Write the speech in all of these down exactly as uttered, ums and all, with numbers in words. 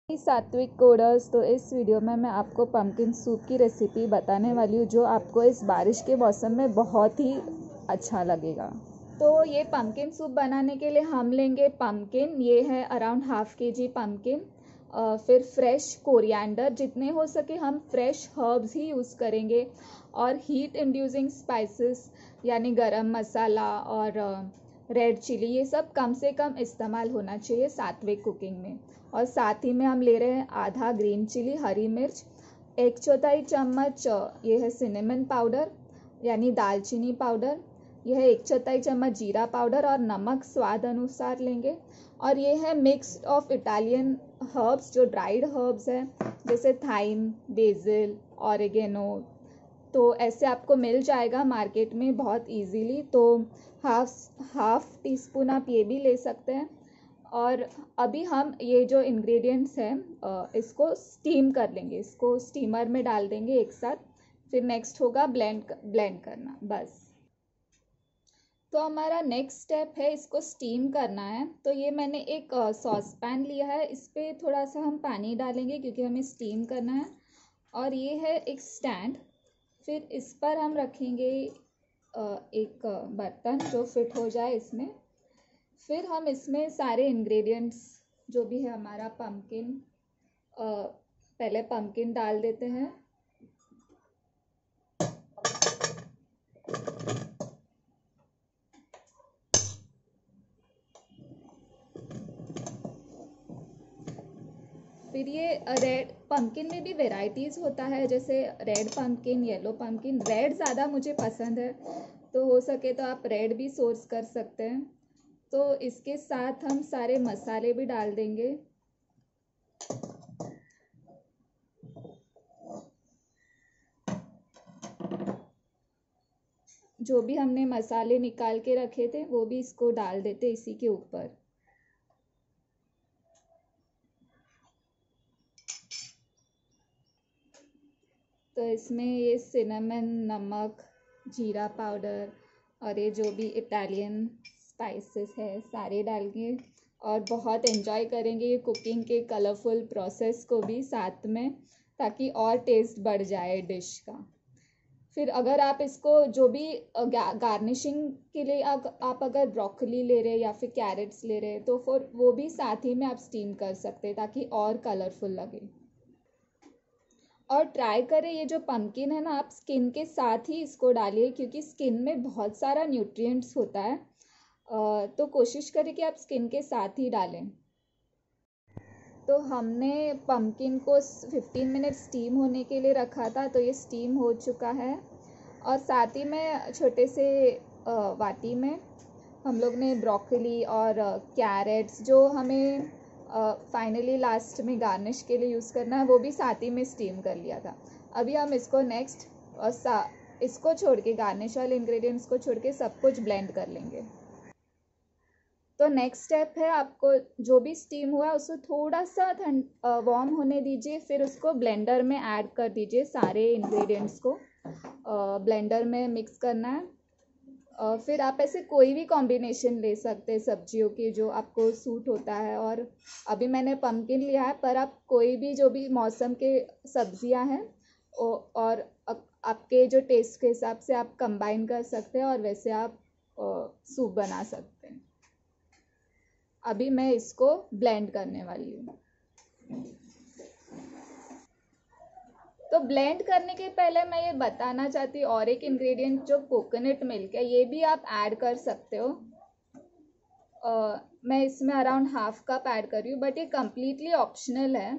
सात्विक कोडर्स। तो इस वीडियो में मैं आपको पम्पकिन सूप की रेसिपी बताने वाली हूँ जो आपको इस बारिश के मौसम में बहुत ही अच्छा लगेगा। तो ये पम्पकिन सूप बनाने के लिए हम लेंगे पम्पकिन, ये है around half K G pumpkin. फिर फ्रेश कोरिएंडर, जितने हो सके हम फ्रेश हर्ब्स ही यूज़ करेंगे। और हीट इंड्यूसिंग स्पाइसेस यानी गरम मसाला और रेड चिली, ये सब कम से कम इस्तेमाल होना चाहिए सात्विक कुकिंग में। और साथ ही में हम ले रहे हैं आधा ग्रीन चिली हरी मिर्च, एक चौथाई चम्मच ये है सिनेमन पाउडर यानी दालचीनी पाउडर, यह है एक चौथाई चम्मच जीरा पाउडर और नमक स्वाद अनुसार लेंगे। और ये है मिक्स ऑफ इटालियन हर्ब्स, जो ड्राइड हर्ब्स हैं जैसे थाइम, बेसिल, ऑरिगेनो। तो ऐसे आपको मिल जाएगा मार्केट में बहुत इजीली। तो हाफ हाफ टी स्पून आप ये भी ले सकते हैं। और अभी हम ये जो इंग्रेडिएंट्स हैं इसको स्टीम कर लेंगे, इसको स्टीमर में डाल देंगे एक साथ। फिर नेक्स्ट होगा ब्लेंड ब्लेंड करना, बस। तो हमारा नेक्स्ट स्टेप है इसको स्टीम करना है। तो ये मैंने एक सॉस पैन लिया है, इस पर थोड़ा सा हम पानी डालेंगे क्योंकि हमें स्टीम करना है। और ये है एक स्टैंड, फिर इस पर हम रखेंगे एक बर्तन जो फिट हो जाए इसमें। फिर हम इसमें सारे इंग्रेडिएंट्स जो भी है हमारा पम्पकिन, पहले पम्पकिन डाल देते हैं। फिर ये रेड पम्पकिन में भी वेराइटीज़ होता है, जैसे red pumpkin, yellow pumpkin. Red ज़्यादा मुझे पसंद है, तो हो सके तो आप रेड भी सोर्स कर सकते हैं। तो इसके साथ हम सारे मसाले भी डाल देंगे। जो भी हमने मसाले निकाल के रखे थे वो भी इसको डाल देते इसी के ऊपर। तो इसमें ये सिनेमन, नमक, जीरा पाउडर और ये जो भी इटालियन स्पाइसेस है सारे डाल के, और बहुत एंजॉय करेंगे ये कुकिंग के कलरफुल प्रोसेस को भी साथ में, ताकि और टेस्ट बढ़ जाए डिश का। फिर अगर आप इसको जो भी गार्निशिंग के लिए आप, आप अगर ब्रोकली ले रहे हैं या फिर कैरेट्स ले रहे हैं तो फिर वो भी साथ ही में आप स्टीम कर सकते हैं ताकि और कलरफुल लगे। और ट्राई करें ये जो पम्पकिन है ना, आप स्किन के साथ ही इसको डालिए क्योंकि स्किन में बहुत सारा न्यूट्रिएंट्स होता है। तो कोशिश करें कि आप स्किन के साथ ही डालें। तो हमने पम्पकिन को फिफ्टीन मिनट स्टीम होने के लिए रखा था, तो ये स्टीम हो चुका है। और साथ ही में छोटे से वाटी में हम लोग ने ब्रोकली और कैरेट्स, जो हमें फाइनली लास्ट में गार्निश के लिए यूज़ करना है, वो भी साथ ही में स्टीम कर लिया था। अभी हम इसको नेक्स्ट इसको छोड़ के, गार्निश वाले इंग्रेडिएंट्स को छोड़ के सब कुछ ब्लेंड कर लेंगे। तो नेक्स्ट स्टेप है, आपको जो भी स्टीम हुआ है उसको थोड़ा सा ठंड वार्म होने दीजिए, फिर उसको ब्लेंडर में ऐड कर दीजिए। सारे इंग्रेडिएंट्स को ब्लेंडर में मिक्स करना है। Uh, फिर आप ऐसे कोई भी कॉम्बिनेशन ले सकते हैं सब्जियों की जो आपको सूट होता है। और अभी मैंने पम्पकिन लिया है, पर आप कोई भी जो भी मौसम के सब्जियां हैं और आपके जो टेस्ट के हिसाब से आप कंबाइन कर सकते हैं और वैसे आप सूप बना सकते हैं। अभी मैं इसको ब्लेंड करने वाली हूँ। तो ब्लेंड करने के पहले मैं ये बताना चाहती हूँ और एक इंग्रेडिएंट जो कोकोनट मिल्क है, ये भी आप ऐड कर सकते हो। uh, मैं इसमें अराउंड हाफ कप ऐड कर रही हूँ, बट ये कम्प्लीटली ऑप्शनल है।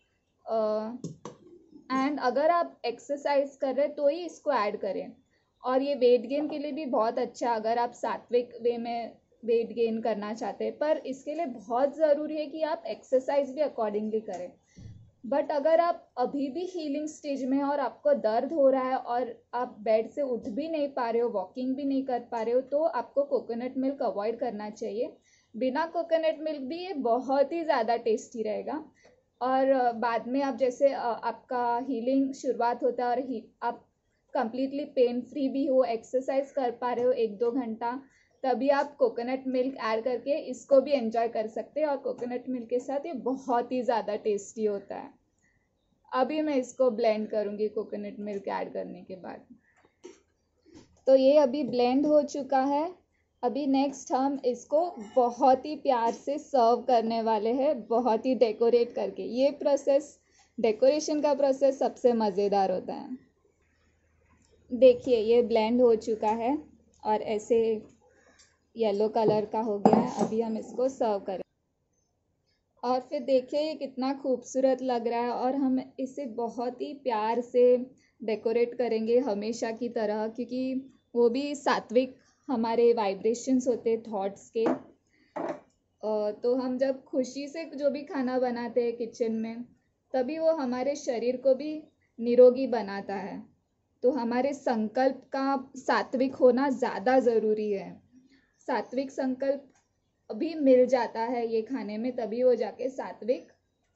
एंड uh, अगर आप एक्सरसाइज कर रहे हैं तो ही इसको ऐड करें। और ये वेट गेन के लिए भी बहुत अच्छा, अगर आप सात्विक वे में वेट गेन करना चाहते हैं। पर इसके लिए बहुत ज़रूरी है कि आप एक्सरसाइज भी अकॉर्डिंगली करें। बट अगर आप अभी भी हीलिंग स्टेज में हैं और आपको दर्द हो रहा है और आप बेड से उठ भी नहीं पा रहे हो, वॉकिंग भी नहीं कर पा रहे हो, तो आपको कोकोनट मिल्क अवॉइड करना चाहिए। बिना कोकोनट मिल्क भी ये बहुत ही ज़्यादा टेस्टी रहेगा। और बाद में आप जैसे आपका हीलिंग शुरुआत होता है और आप कंप्लीटली पेन फ्री भी हो, एक्सरसाइज कर पा रहे हो एक दो घंटा, तभी आप कोकोनट मिल्क ऐड करके इसको भी एंजॉय कर सकते हैं। और कोकोनट मिल्क के साथ ये बहुत ही ज़्यादा टेस्टी होता है। अभी मैं इसको ब्लेंड करूँगी कोकोनट मिल्क ऐड करने के बाद। तो ये अभी ब्लेंड हो चुका है। अभी नेक्स्ट हम इसको बहुत ही प्यार से सर्व करने वाले हैं, बहुत ही डेकोरेट करके। ये प्रोसेस, डेकोरेशन का प्रोसेस सबसे मज़ेदार होता है। देखिए ये ब्लेंड हो चुका है और ऐसे येलो कलर का हो गया है। अभी हम इसको सर्व करें और फिर देखिए ये कितना खूबसूरत लग रहा है। और हम इसे बहुत ही प्यार से डेकोरेट करेंगे हमेशा की तरह, क्योंकि वो भी सात्विक हमारे वाइब्रेशंस होते हैं थॉट्स के। तो हम जब खुशी से जो भी खाना बनाते हैं किचन में, तभी वो हमारे शरीर को भी निरोगी बनाता है। तो हमारे संकल्प का सात्विक होना ज़्यादा ज़रूरी है। सात्विक संकल्प भी मिल जाता है ये खाने में, तभी वो जाके सात्विक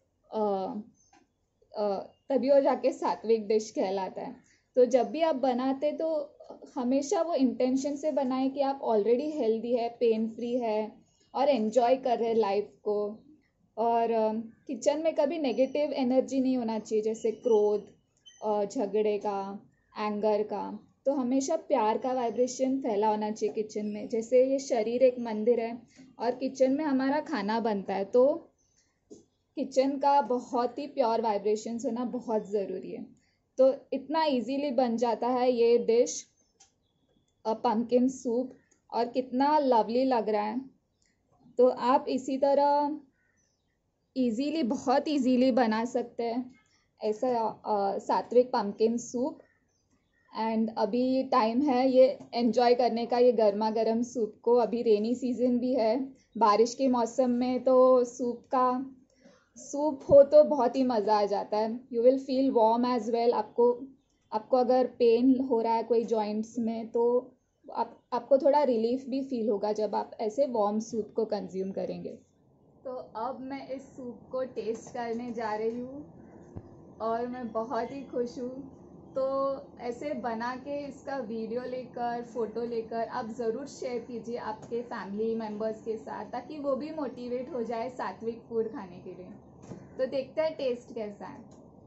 तभी वो जाके सात्विक डिश कहलाता है। तो जब भी आप बनाते तो हमेशा वो इंटेंशन से बनाएं कि आप ऑलरेडी हेल्दी है, पेन फ्री है और एंजॉय कर रहे हैं लाइफ को। और किचन में कभी नेगेटिव एनर्जी नहीं होना चाहिए, जैसे क्रोध, झगड़े का, एंगर का। तो हमेशा प्यार का वाइब्रेशन फैला होना चाहिए किचन में। जैसे ये शरीर एक मंदिर है और किचन में हमारा खाना बनता है, तो किचन का बहुत ही प्योर वाइब्रेशंस होना बहुत ज़रूरी है। तो इतना इजीली बन जाता है ये डिश, पम्पकिन सूप, और कितना लवली लग रहा है। तो आप इसी तरह इजीली, बहुत इजीली बना सकते हैं ऐसा सात्विक पम्पकिन सूप। एंड अभी टाइम है ये एंजॉय करने का, ये गर्मा गर्म सूप को। अभी रेनी सीजन भी है, बारिश के मौसम में तो सूप का सूप हो तो बहुत ही मज़ा आ जाता है। You will feel warm as well. आपको आपको अगर पेन हो रहा है कोई जॉइंट्स में, तो आप आपको थोड़ा रिलीफ भी फील होगा जब आप ऐसे वार्म सूप को कंज्यूम करेंगे। तो अब मैं इस सूप को टेस्ट करने जा रही हूँ और मैं बहुत ही खुश हूँ। तो ऐसे बना के इसका वीडियो लेकर, फ़ोटो लेकर आप ज़रूर शेयर कीजिए आपके फैमिली मेम्बर्स के साथ, ताकि वो भी मोटिवेट हो जाए सात्विक फूड खाने के लिए। तो देखते हैं टेस्ट कैसा है।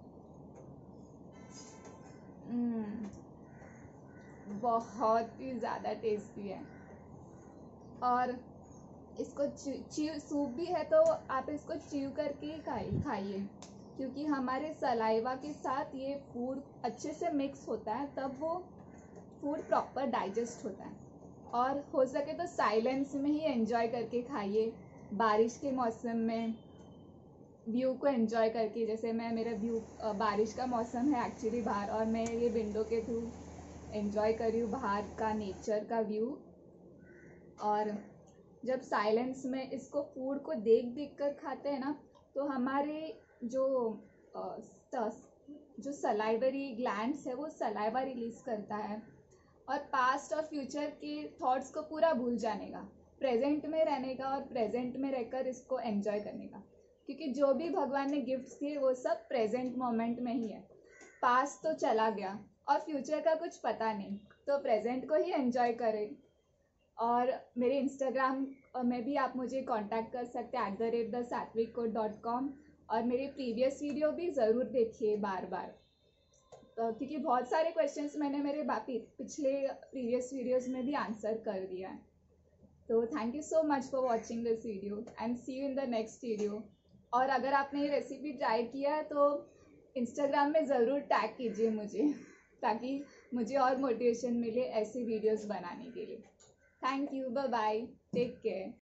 बहुत ही ज़्यादा टेस्टी है। और इसको च्यू सूप भी है तो आप इसको च्यू करके ही खाइए खाइए क्योंकि हमारे सलाइवा के साथ ये फूड अच्छे से मिक्स होता है, तब वो फूड प्रॉपर डाइजेस्ट होता है। और हो सके तो साइलेंस में ही एंजॉय करके खाइए, बारिश के मौसम में व्यू को एंजॉय करके। जैसे मैं, मेरा व्यू, बारिश का मौसम है एक्चुअली बाहर, और मैं ये विंडो के थ्रू एंजॉय कर रही हूँ बाहर का नेचर का व्यू। और जब साइलेंस में इसको फूड को देख देख कर खाते हैं ना, तो हमारे जो जो सलाइवरी ग्लैंड्स है वो सलाइवा रिलीज करता है, और पास्ट और फ्यूचर के थॉट्स को पूरा भूल जाने का, प्रेजेंट में रहने का, और प्रेजेंट में रहकर इसको एंजॉय करने का। क्योंकि जो भी भगवान ने गिफ्ट्स दिए वो सब प्रेजेंट मोमेंट में ही है। पास्ट तो चला गया और फ्यूचर का कुछ पता नहीं, तो प्रेजेंट को ही एंजॉय करें। और मेरे इंस्टाग्राम में भी आप मुझे कांटेक्ट कर सकते हैं at the rate the Satvic code dot com. और मेरे प्रीवियस वीडियो भी ज़रूर देखिए बार बार, तो क्योंकि बहुत सारे क्वेश्चंस मैंने मेरे बाकी पिछले प्रीवियस वीडियोस में भी आंसर कर दिया है। तो thank you so much for watching this video and see you in the next video. और अगर आपने ये रेसिपी ट्राई किया है तो इंस्टाग्राम में ज़रूर टैग कीजिए मुझे, ताकि मुझे और मोटिवेशन मिले ऐसे वीडियोस बनाने के लिए। Thank you, bye bye, take care.